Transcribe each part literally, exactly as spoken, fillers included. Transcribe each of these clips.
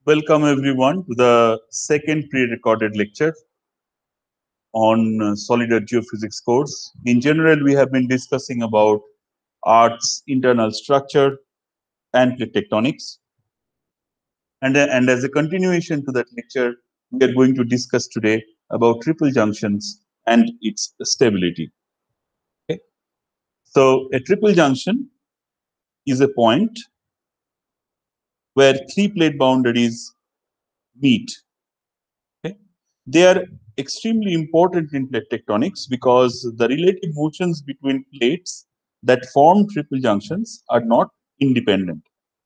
Welcome everyone to the second pre-recorded lecture on uh, solid earth geophysics course. In general, we have been discussing about Earth's internal structure and plate tectonics. And, uh, and as a continuation to that lecture, we are going to discuss today about triple junctions and its stability. Okay. So a triple junction is a point where three plate boundaries meet. Okay. They are extremely important in plate tectonics because the relative motions between plates that form triple junctions are not independent.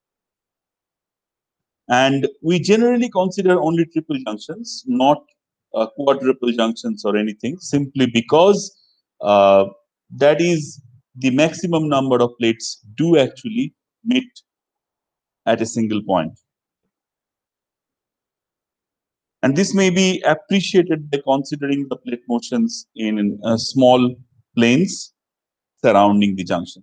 And we generally consider only triple junctions, not uh, quadruple junctions or anything, simply because uh, that is the maximum number of plates do actually meet at a single point. And this may be appreciated by considering the plate motions in uh, small planes surrounding the junction.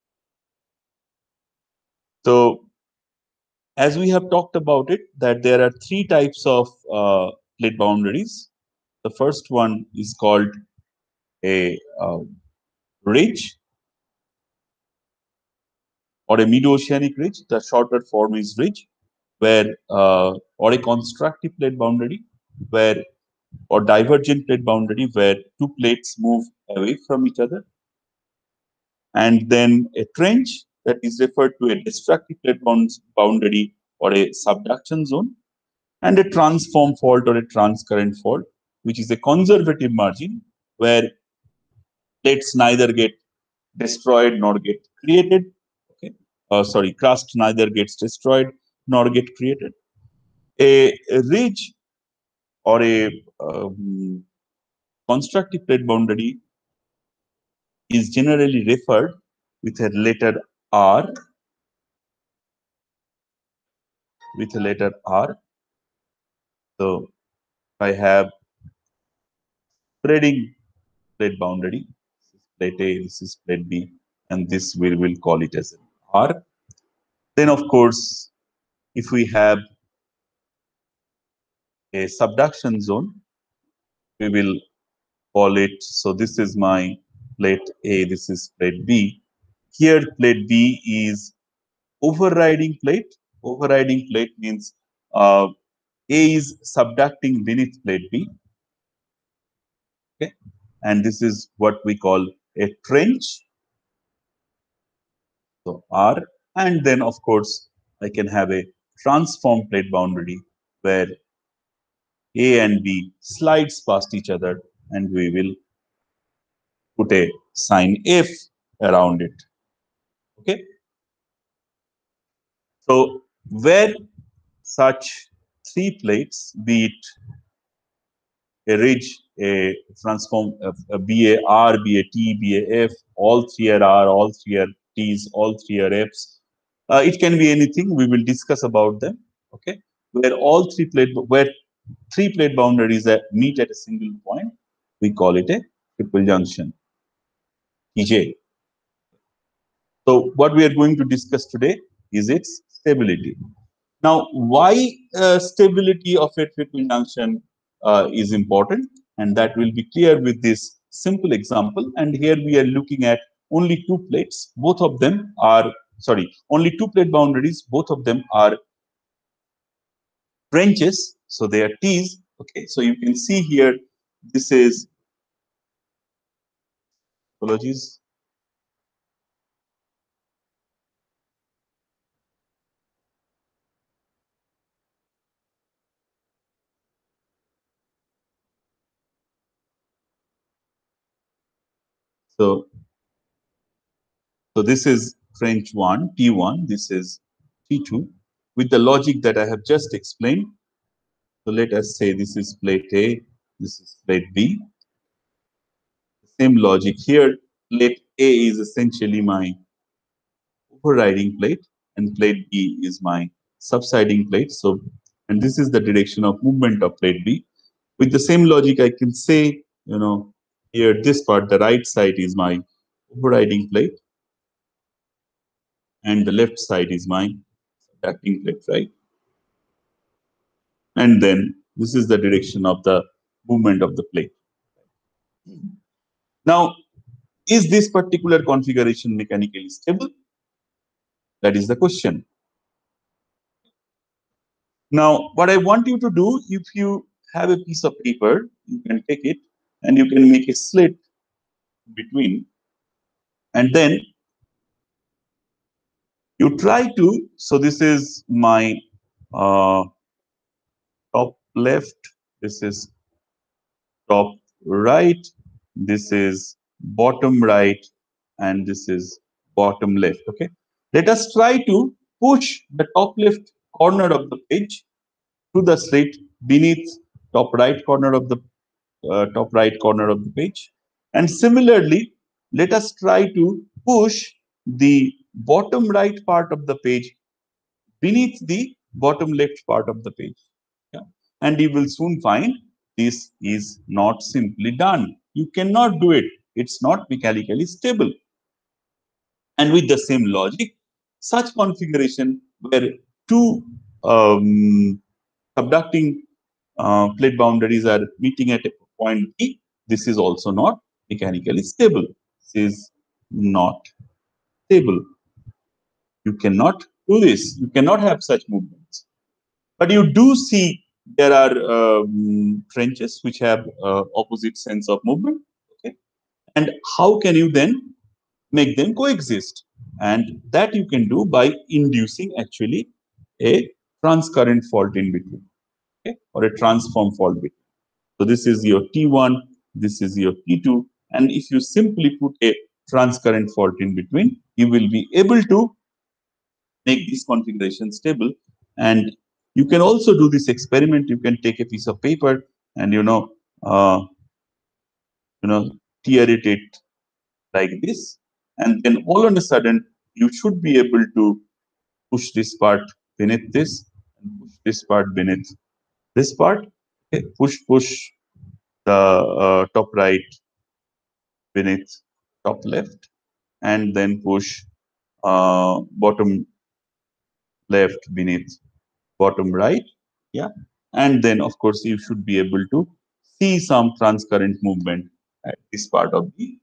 So, as we have talked about it, that there are three types of uh, plate boundaries. The first one is called a uh, ridge or a mid-oceanic ridge. The shorter form is ridge, where uh, or a constructive plate boundary, where or divergent plate boundary, where two plates move away from each other. And then a trench that is referred to a destructive plate boundary or a subduction zone, and a transform fault or a transcurrent fault, which is a conservative margin where plates neither get destroyed nor get created. Okay, uh, sorry, crust neither gets destroyed nor get created. A, a ridge or a um, constructive plate boundary is generally referred with a letter R, with a letter R. So I have spreading plate boundary. This is plate A, this is plate B, and this we will call it as R. Then, of course, if we have a subduction zone, we will call it. So this is my plate A, this is plate B. Here, plate B is overriding plate. Overriding plate means uh, A is subducting beneath plate B. Okay, and this is what we call a trench. So R, and then of course I can have a transform plate boundary where A and B slides past each other, and we will put a sign F around it. Okay. So where such three plates, be it a ridge, a transform, a, a B A R, B A T, B A F, all three are R, all three are T's, all three are F's. Uh, it can be anything. We will discuss about them. Okay, where all three plate, where three plate boundaries that meet at a single point, we call it a triple junction, T J. So what we are going to discuss today is its stability. Now, why uh, stability of a triple junction uh, is important, and that will be clear with this simple example. And here we are looking at only two plates. Both of them are, sorry, only two plate boundaries. Both of them are trenches, so they are T's. Okay, so you can see here, this is, apologies. So, so this is trench one, T one, this is T two, with the logic that I have just explained. So let us say this is plate A, this is plate B. Same logic here. Plate A is essentially my overriding plate, and plate B is my subsiding plate. So, and this is the direction of movement of plate B. With the same logic, I can say, you know, here this part, the right side is my overriding plate, and the left side is my subducting plate, right? and then this is the direction of the movement of the plate. Now, is this particular configuration mechanically stable? That is the question. Now, what I want you to do, if you have a piece of paper, you can take it and you can make a slit between, and then you try to, so this is my uh, top left, this is top right, this is bottom right, and this is bottom left. Okay, let us try to push the top left corner of the page to the slit beneath top right corner of the uh, top right corner of the page, and similarly let us try to push the bottom right part of the page beneath the bottom left part of the page. Yeah. And you will soon find this is not simply done. You cannot do it. It's not mechanically stable. And with the same logic, such configuration where two um, subducting uh, plate boundaries are meeting at a point B, this is also not mechanically stable. This is not stable. You cannot do this. You cannot have such movements. But you do see there are um, trenches which have uh, opposite sense of movement. Okay, and how can you then make them coexist? And that you can do by inducing actually a transcurrent fault in between, okay, or a transform fault between. So this is your T one, this is your T two, and if you simply put a transcurrent fault in between, you will be able to make this configuration stable. And you can also do this experiment. You can take a piece of paper and you know, uh, you know, tear it, it like this, and then all on a sudden you should be able to push this part beneath this, and push this part beneath this part. Okay. Push, push the uh, top right beneath top left, and then push uh, bottom left beneath bottom right. Yeah, and then of course you should be able to see some transcurrent movement at this part of the,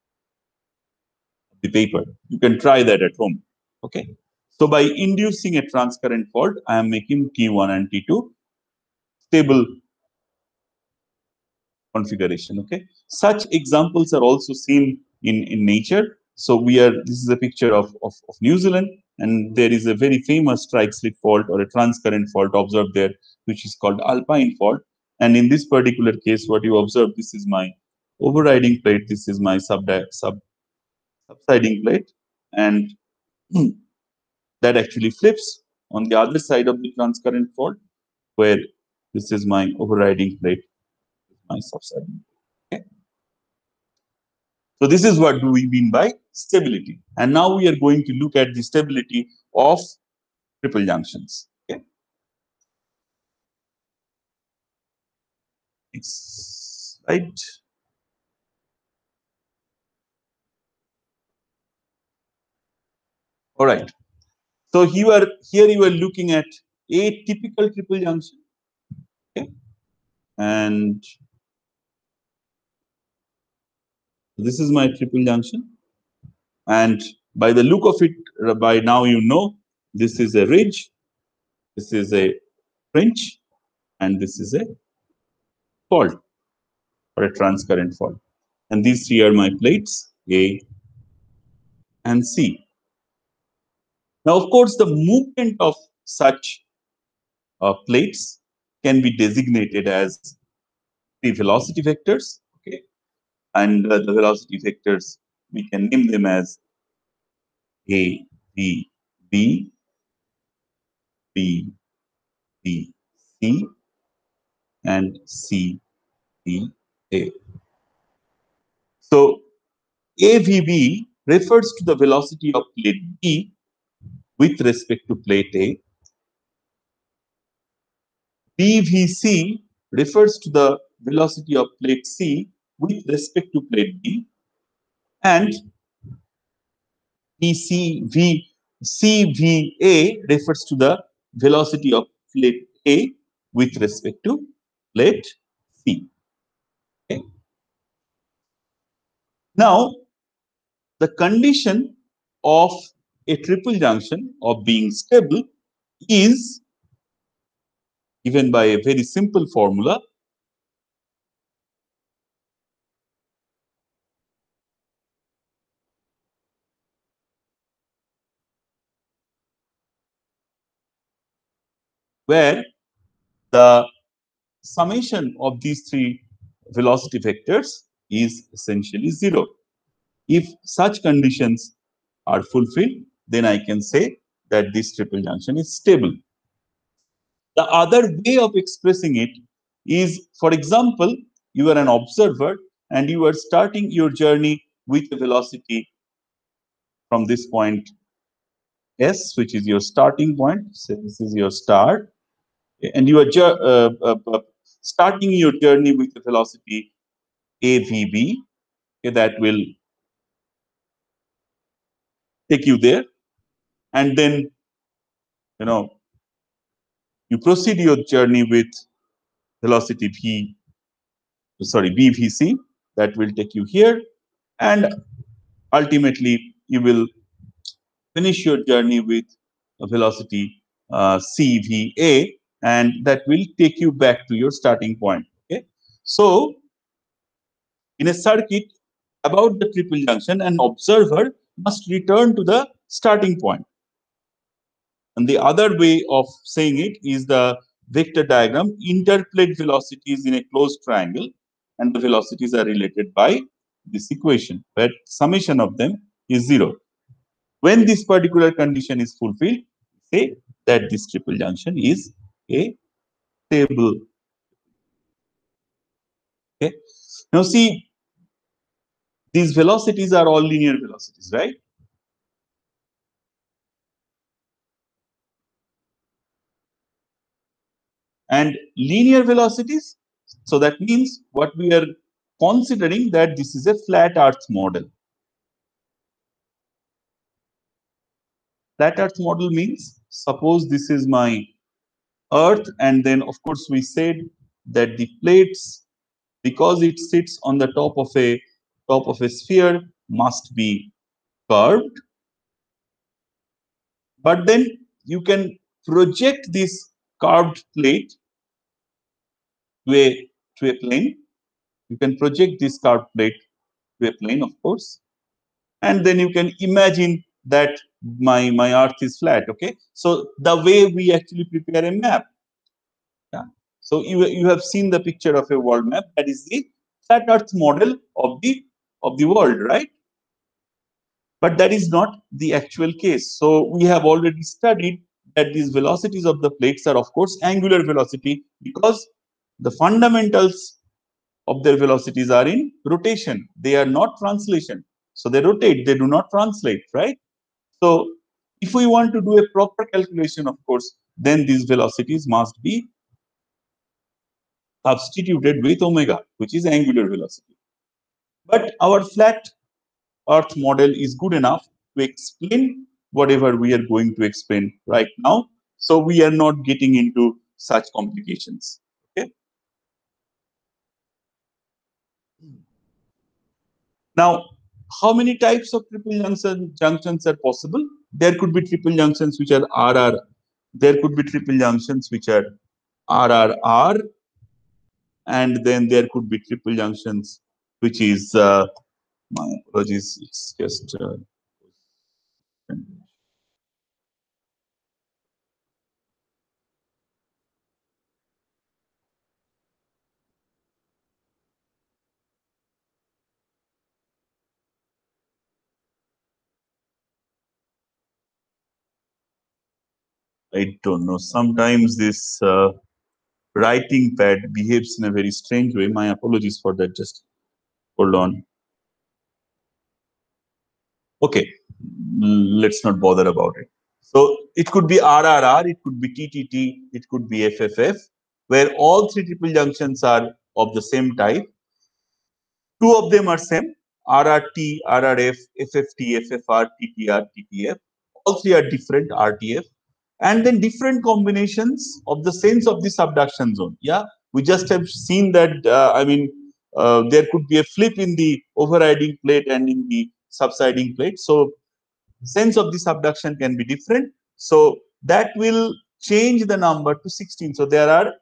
the paper. You can try that at home. Okay, so by inducing a transcurrent fault, I am making T one and T two stable configuration. Okay, such examples are also seen in in nature. So we are, this is a picture of, of, of New Zealand, and there is a very famous strike slip fault or a transcurrent fault observed there, which is called alpine fault. And in this particular case, what you observe, this is my overriding plate, this is my sub, sub subsiding plate, and that actually flips on the other side of the transcurrent fault, where this is my overriding plate, my subsiding. Okay. So this is what do we mean by stability. And now we are going to look at the stability of triple junctions. Okay. Next slide. All right. So here, are, here you are looking at a typical triple junction. Okay. And this is my triple junction. And by the look of it, by now you know, this is a ridge, this is a fringe, and this is a fault or a transcurrent fault. And these three are my plates, A and C. Now, of course, the movement of such uh, plates can be designated as the velocity vectors. Okay, and uh, the velocity vectors, we can name them as A, B, B, B, B, C, and C, B, A. So A V B refers to the velocity of plate B with respect to plate A. B V C refers to the velocity of plate C with respect to plate B, and C V A refers to the velocity of plate A with respect to plate C. Okay. Now, the condition of a triple junction of being stable is given by a very simple formula. Where the summation of these three velocity vectors is essentially zero. If such conditions are fulfilled, then I can say that this triple junction is stable. The other way of expressing it is, for example, you are an observer and you are starting your journey with a velocity from this point S, which is your starting point. So this is your start, and you are uh, uh, uh, starting your journey with a velocity A V B. Okay, that will take you there, and then you know you proceed your journey with velocity V, sorry B V C, that will take you here, and ultimately you will finish your journey with a velocity uh, C V A, and that will take you back to your starting point. Okay, so in a circuit about the triple junction, an observer must return to the starting point. And the other way of saying it is the vector diagram: interplate velocities in a closed triangle, and the velocities are related by this equation, where summation of them is zero. When this particular condition is fulfilled, say that this triple junction is a stable. Okay. Now see, these velocities are all linear velocities, right? And linear velocities, so that means what we are considering, that this is a flat earth model. Flat earth model means, suppose this is my earth, and then of course we said that the plates, because it sits on the top of a top of a sphere, must be curved. But then you can project this curved plate to a to a plane. You can project this curved plate to a plane, of course, and then you can imagine that my my earth is flat. Okay, so the way we actually prepare a map, yeah. So you you have seen the picture of a world map, that is the flat earth model of the of the world, right? But that is not the actual case. So we have already studied that these velocities of the plates are of course angular velocity, because the fundamentals of their velocities are in rotation. They are not translation. So they rotate, they do not translate, right? So if we want to do a proper calculation, of course, then these velocities must be substituted with omega, which is angular velocity. But our flat earth model is good enough to explain whatever we are going to explain right now. So we are not getting into such complications. Okay. Now, how many types of triple junction, junctions are possible? There could be triple junctions which are R R. There could be triple junctions which are R R R, and then there could be triple junctions which is uh, my apologies. It's just uh, I don't know. Sometimes this uh, writing pad behaves in a very strange way. My apologies for that. Just hold on. Okay, let's not bother about it. So it could be R R R, it could be T T T, it could be F F F, where all three triple junctions are of the same type. Two of them are same: R R T, R R F, F F T, F F R, T T R, T T F. All three are different, R T F. and then different combinations of the sense of the subduction zone. Yeah, we just have seen that, uh, I mean, uh, there could be a flip in the overriding plate and in the subsiding plate. So sense of the subduction can be different. So that will change the number to sixteen. So there are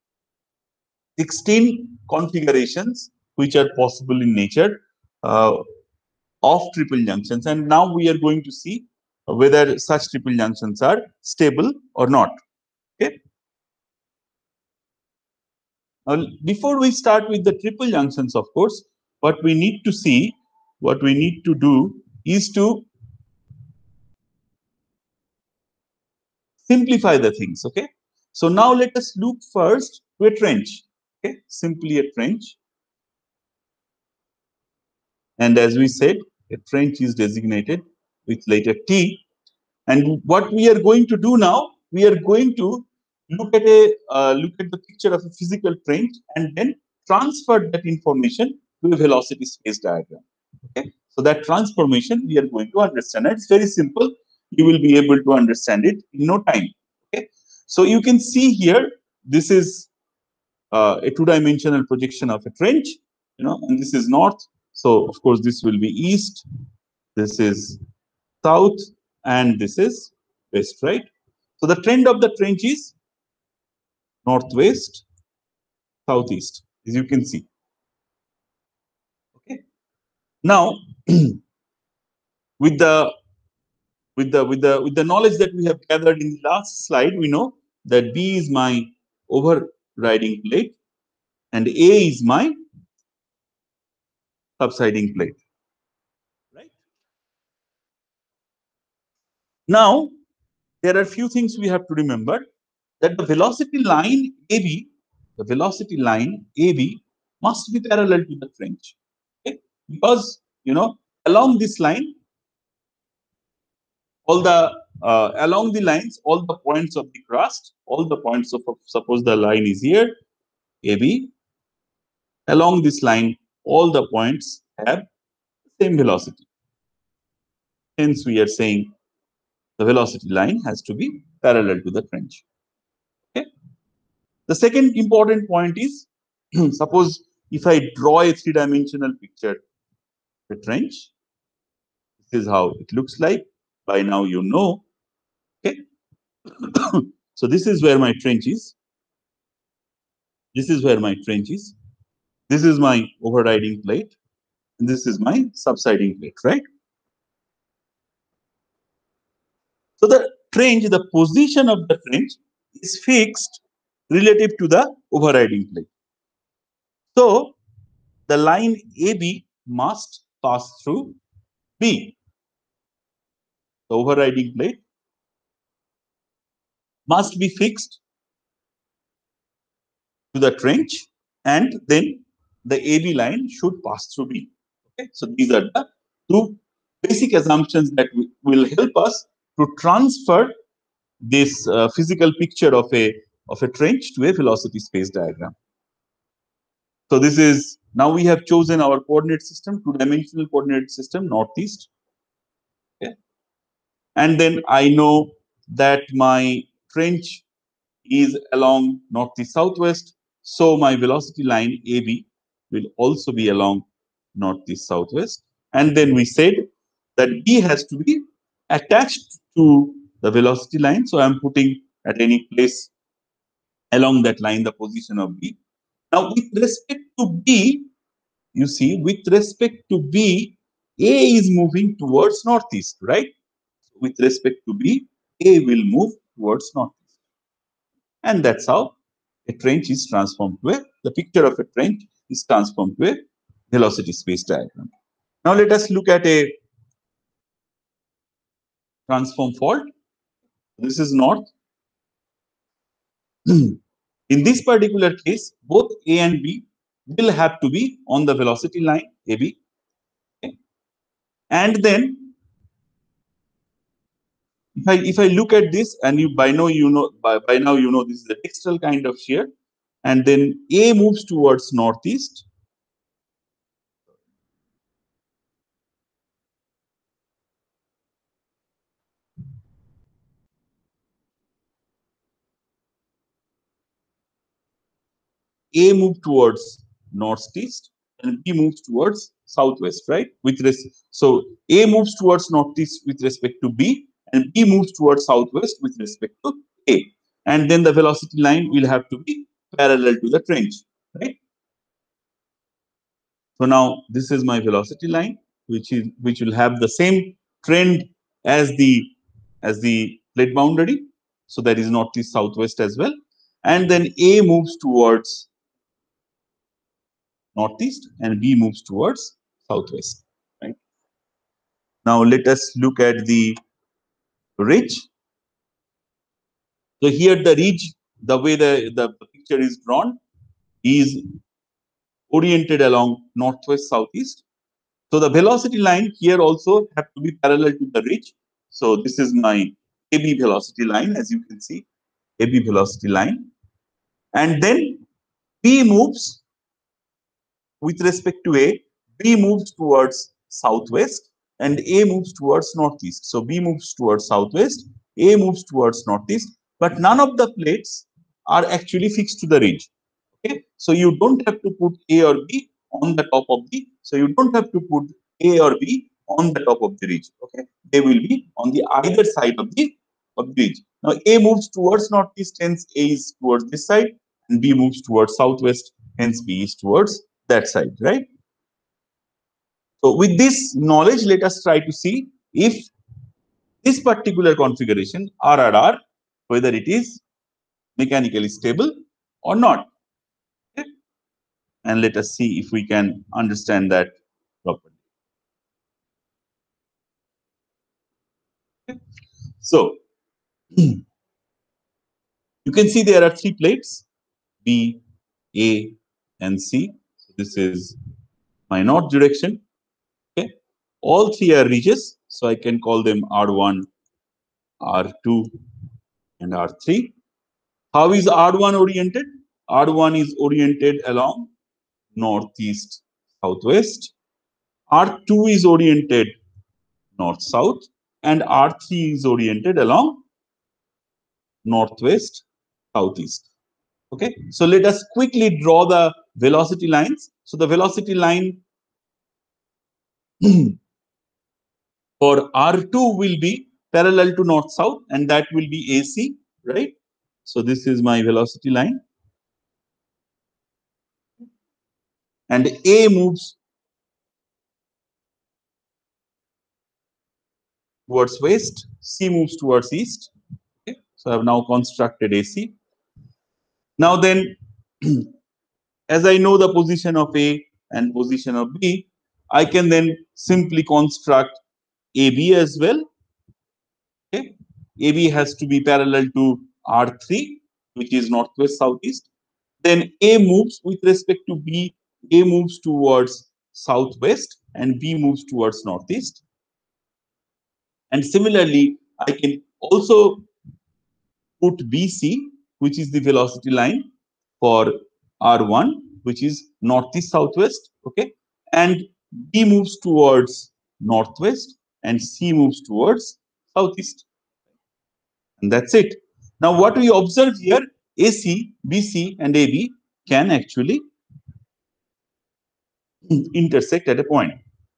sixteen configurations which are possible in nature uh, of triple junctions. And now we are going to see whether such triple junctions are stable or not. Okay. Now, before we start with the triple junctions, of course, what we need to see, what we need to do is to simplify the things. Okay. So now let us look first to a trench. Okay, simply a trench. And as we said, a trench is designated with letter T. And what we are going to do now, we are going to look at a uh, look at the picture of a physical trench and then transfer that information to a velocity space diagram. Okay, so that transformation we are going to understand. It's very simple. You will be able to understand it in no time. Okay, so you can see here, this is uh, a two-dimensional projection of a trench, you know, and this is north. So of course this will be east, this is south, and this is west, right? So the trend of the trench is northwest, southeast, as you can see. Okay. Now, with the with the with the with the knowledge that we have gathered in the last slide, we know that B is my overriding plate and A is my subsiding plate. Right. Now, there are a few things we have to remember, that the velocity line A B, the velocity line A B must be parallel to the trench. Okay? Because, you know, along this line, all the uh, along the lines, all the points of the crust, all the points of, suppose the line is here, A B, along this line, all the points have the same velocity. Hence, we are saying the velocity line has to be parallel to the trench. Okay. The second important point is, suppose if I draw a three-dimensional picture, the trench, this is how it looks like. By now you know. Okay. So this is where my trench is. This is where my trench is. This is my overriding plate. And this is my subsiding plate, right? So the trench, the position of the trench is fixed relative to the overriding plate. So the line A B must pass through B. The overriding plate must be fixed to the trench, and then the A B line should pass through B. Okay, so these are the two basic assumptions that will help us to transfer this uh, physical picture of a of a trench to a velocity space diagram. So this is, now we have chosen our coordinate system, two-dimensional coordinate system, northeast. Okay. And then I know that my trench is along northeast southwest. So my velocity line A B will also be along northeast southwest. And then we said that B has to be attached to the velocity line. So I'm putting at any place along that line the position of B. Now, with respect to B, you see, with respect to B, A is moving towards northeast, right? With respect to B, A will move towards northeast. And that's how a trench is transformed to a, the picture of a trench is transformed to a velocity space diagram. Now let us look at a transform fault. This is north. In this particular case, both A and B will have to be on the velocity line A B. Okay. And then if I if I look at this, and you by now you know by, by now you know this is a dextral kind of shear, and then A moves towards northeast. A moves towards northeast and B moves towards southwest, right? With res so A moves towards northeast with respect to B, and B moves towards southwest with respect to A. And then the velocity line will have to be parallel to the trench, right? So now this is my velocity line, which is which will have the same trend as the as the plate boundary. So that is northeast southwest as well. And then A moves towards northeast and B moves towards southwest. Right. Now let us look at the ridge. So here the ridge, the way the, the picture is drawn, is oriented along northwest southeast. So the velocity line here also have to be parallel to the ridge. So this is my A B velocity line, as you can see, A B velocity line. And then B moves with respect to A, B moves towards southwest and A moves towards northeast. So B moves towards southwest, A moves towards northeast, but none of the plates are actually fixed to the ridge. Okay, so you don't have to put A or B on the top of the, so you don't have to put A or B on the top of the ridge. Okay, they will be on the either side of the of the ridge. Now A moves towards northeast, hence A is towards this side, and B moves towards southwest, hence B is towards that side, right? So with this knowledge, let us try to see if this particular configuration R R R, whether it is mechanically stable or not. Okay? And let us see if we can understand that properly. Okay? So you can see there are three plates, B, A, and C. So this is my north direction. Okay, all three are ridges, so I can call them R one, R two, and R three. How is R one oriented? R one is oriented along northeast, southwest. R two is oriented north-south, and R three is oriented along northwest, southeast. Okay, so let us quickly draw the velocity lines. So the velocity line for R two will be parallel to north-south, and that will be A C, right? So this is my velocity line. And A moves towards west, C moves towards east. Okay, so I have now constructed A C. Now then, as I know the position of A and position of B, I can then simply construct A B as well. Okay, A B has to be parallel to R three, which is northwest southeast. Then A moves with respect to B. A moves towards southwest and B moves towards northeast. And similarly, I can also put B C, which is the velocity line for R one, which is northeast southwest. Okay, and B moves towards northwest and C moves towards southeast. And that's it. Now, what we observe here, A C, B C, and A B can actually intersect at a point.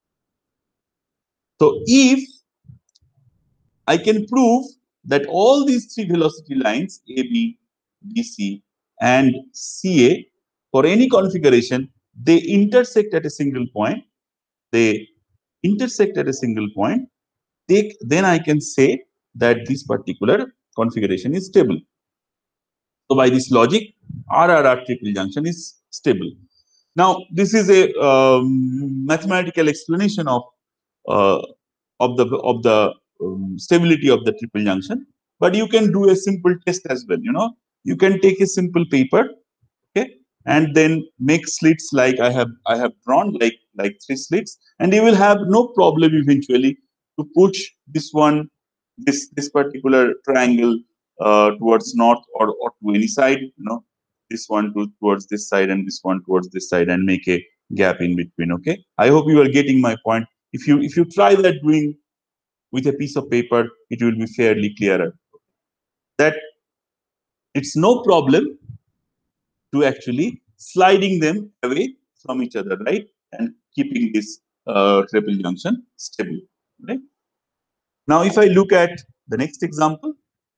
So, if I can prove that all these three velocity lines, A B, B C, and C A, for any configuration, they intersect at a single point, they intersect at a single point, they, then I can say that this particular configuration is stable. So by this logic, R R R triple junction is stable. Now, this is a um, mathematical explanation of uh, of the of the um, stability of the triple junction. But you can do a simple test as well. You know, you can take a simple paper, okay, and then make slits like I have I have drawn, like like three slits, and you will have no problem eventually to push this one, this this particular triangle uh, towards north or, or to any side, you know, this one to, towards this side and this one towards this side, and make a gap in between. Okay, I hope you are getting my point. If you if you try that doing with a piece of paper, it will be fairly clearer that it's no problem to actually sliding them away from each other, right? And keeping this uh, triple junction stable, right? Now, if I look at the next example,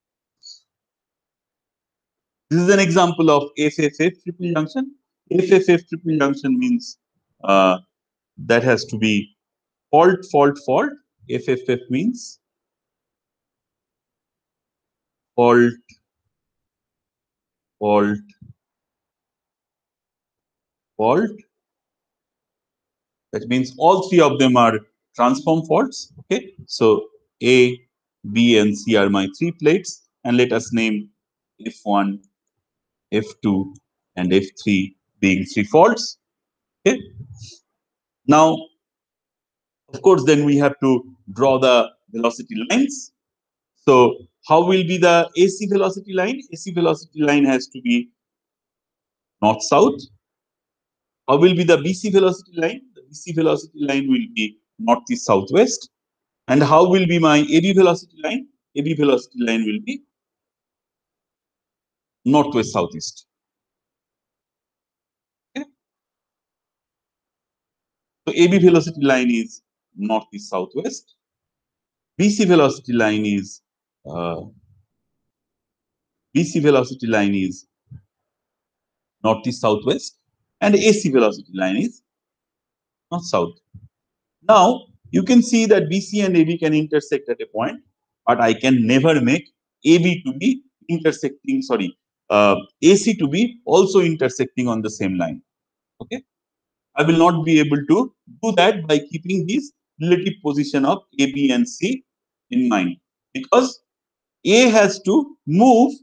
this is an example of F F F triple junction. F F F triple junction means uh, that has to be fault, fault, fault. F F F means fault, fault, fault. That means all three of them are transform faults. Okay, so A, B, and C are my three plates, and let us name F one, F two, and F three being three faults. Okay. Now, of course, then we have to draw the velocity lines. So, how will be the A C velocity line? A C velocity line has to be north south. How will be the B C velocity line? The B C velocity line will be northeast southwest. And how will be my A B velocity line? A B velocity line will be northwest southeast. Okay. So A B velocity line is northeast southwest. B C velocity line is uh, B C velocity line is northeast southwest, and A C velocity line is north south. Now you can see that B C and A B can intersect at a point, but I can never make A B to be intersecting. Sorry, uh, A C to be also intersecting on the same line. Okay, I will not be able to do that by keeping this relative position of A, B, and C in mind, because A has to move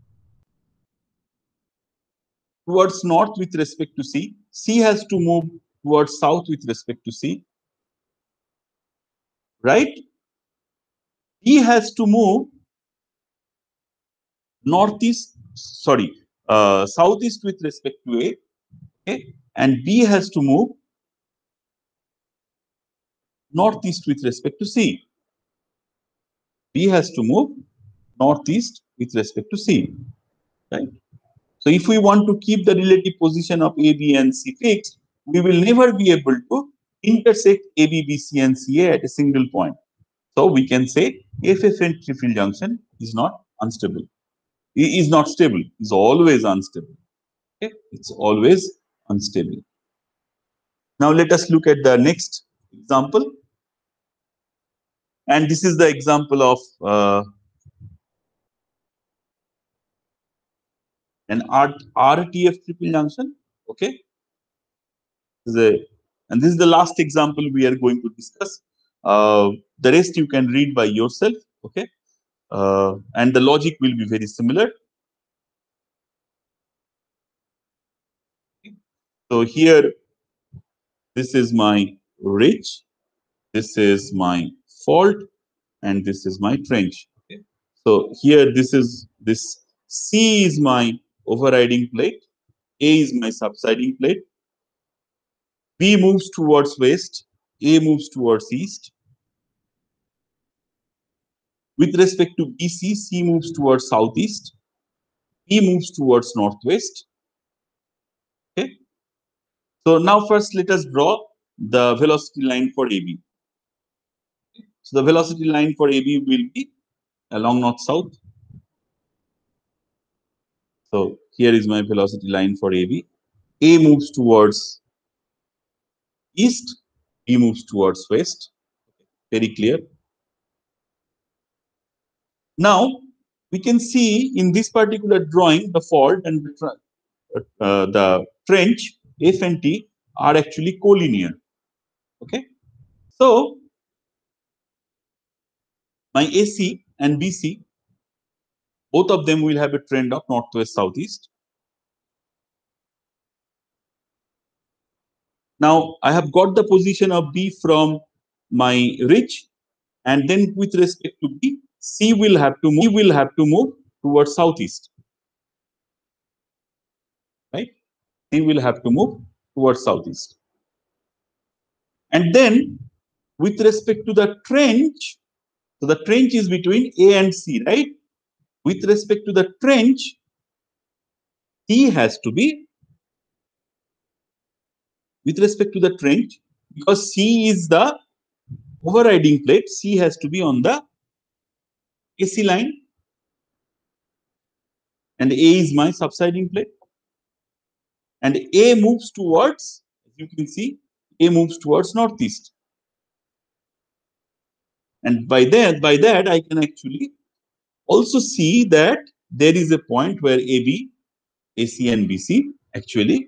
towards north with respect to C. C has to move towards south with respect to C. Right? E has to move northeast, sorry, uh, southeast with respect to A. Okay? And B has to move northeast with respect to C. B has to move northeast with respect to C. Right? So if we want to keep the relative position of A, B, and C fixed, we will never be able to intersect A, B, B, C, and C A at a single point. So we can say F F N triple junction is not unstable. It is not stable. It's always unstable. Okay? It's always unstable. Now let us look at the next example. And this is the example of uh, an R T F triple junction. Okay. This is a, and this is the last example we are going to discuss. Uh, the rest you can read by yourself. Okay. Uh, and the logic will be very similar. So here, this is my ridge, this is my fault, and this is my trench. Okay. So here, this is this C is my overriding plate, A is my subsiding plate. B moves towards west, A moves towards east. With respect to B C, C moves towards southeast, B moves towards northwest. Okay. So now first let us draw the velocity line for A B. So the velocity line for A B will be along north south. So here is my velocity line for A B. A moves towards east, B moves towards west. Very clear. Now we can see in this particular drawing the fault and the, uh, the trench F and T are actually collinear. Okay. So my A C and B C, both of them will have a trend of northwest southeast. Now I have got the position of B from my ridge, and then with respect to B, C will have to move, will have to move towards southeast. Right? C will have to move towards southeast. And then with respect to the trench, so the trench is between A and C, right? With respect to the trench, C has to be with respect to the trench, because C is the overriding plate, C has to be on the A C line and A is my subsiding plate. And A moves towards, as you can see, A moves towards northeast. And by that, by that, I can actually also see that there is a point where A B, A C and B C actually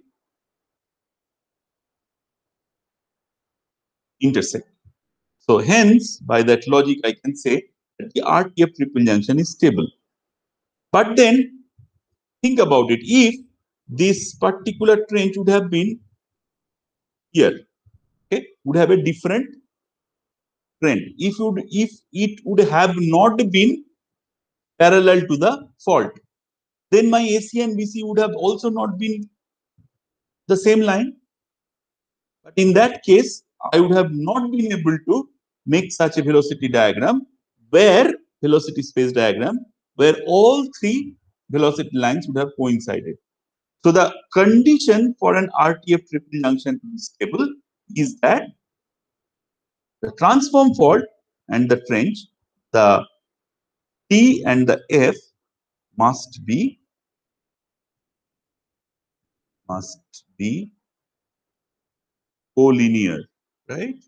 intersect. So hence, by that logic, I can say that the R T F triple junction is stable. But then think about it. If this particular trench would have been here, okay, would have a different trend. If would if it would have not been parallel to the fault, then my A C and B C would have also not been the same line. But in that case, I would have not been able to make such a velocity diagram where velocity space diagram where all three velocity lines would have coincided. So the condition for an R T F triple junction to be stable is that the transform fault and the trench, the T and the F must be must be collinear, right?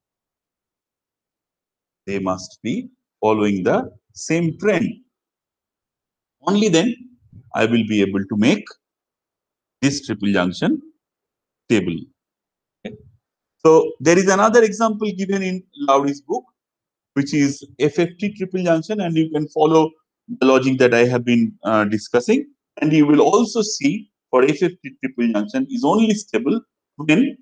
They must be following the same trend. Only then I will be able to make this triple junction stable. Okay. So there is another example given in Lowry's book, which is F F T triple junction, and you can follow the logic that I have been uh, discussing. And you will also see for F F T triple junction is only stable when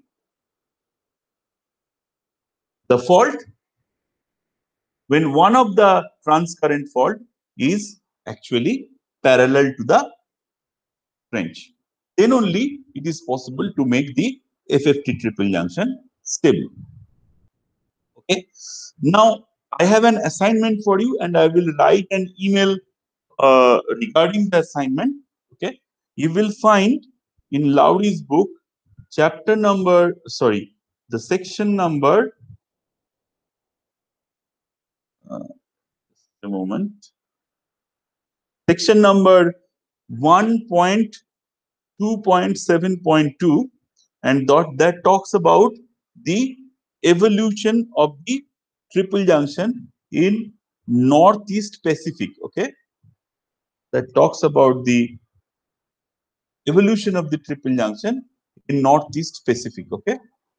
the fault, when one of the transcurrent fault is actually parallel to the trench. Then only it is possible to make the F F T triple junction stable. Okay. Now I have an assignment for you, and I will write an email uh, regarding the assignment. Okay. You will find in Lowry's book, chapter number, sorry, the section number. Uh, just a moment. Section number one point two point seven point two, and that, that talks about the evolution of the triple junction in Northeast Pacific. Okay, that talks about the evolution of the triple junction in Northeast Pacific. Okay.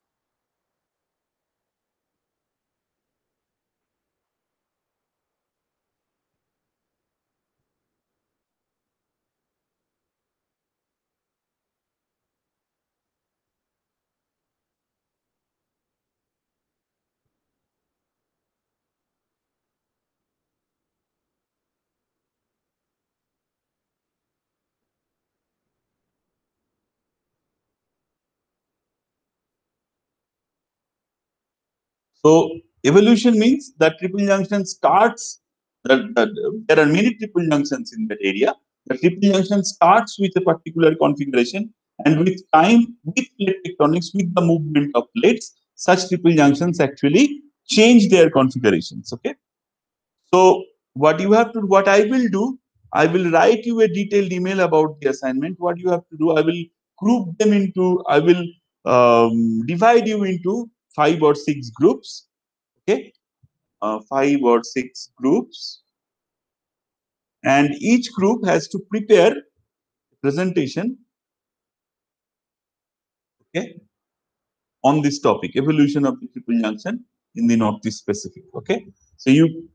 So evolution means that triple junction starts. That, that there are many triple junctions in that area. The triple junction starts with a particular configuration, and with time, with plate tectonics, with the movement of plates, such triple junctions actually change their configurations. Okay. So what you have to, what I will do, I will write you a detailed email about the assignment. What you have to do, I will group them into, I will um, divide you into five or six groups. Okay, uh, five or six groups, and each group has to prepare a presentation. Okay, on this topic, evolution of the triple junction in the Northeast Pacific. Okay, so you,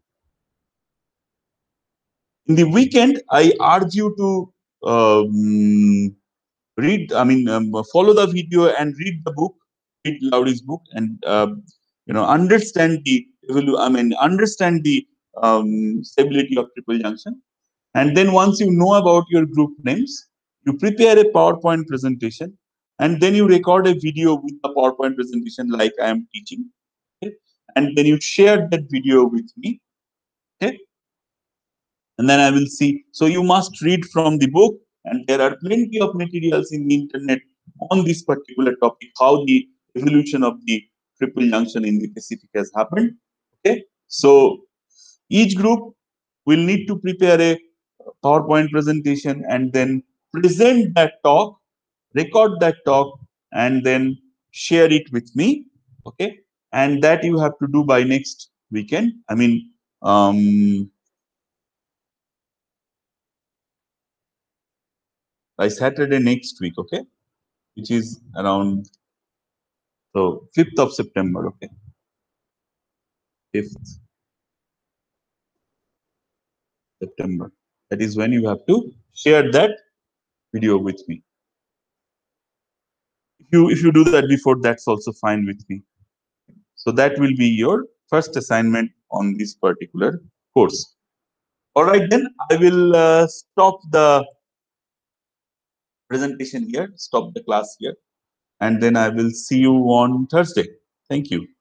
in the weekend, I urge you to um, read, I mean, um, follow the video and read the book, read Lowry's book, and uh, you know, understand the, I mean, understand the um, stability of triple junction. And then once you know about your group names, you prepare a PowerPoint presentation, and then you record a video with the PowerPoint presentation like I am teaching. Okay? And then you share that video with me. Okay? And then I will see. So you must read from the book, and there are plenty of materials in the internet on this particular topic, how the resolution of the triple junction in the Pacific has happened. Okay, so each group will need to prepare a PowerPoint presentation and then present that talk, record that talk, and then share it with me. Okay, and that you have to do by next weekend. I mean, um, by Saturday next week. Okay, which is around so fifth of September. Okay, fifth September. That is when you have to share that video with me. If you if you do that before, that's also fine with me. So that will be your first assignment on this particular course. All right, then I will uh, stop the presentation here, stop the class here, and then I will see you on Thursday. Thank you.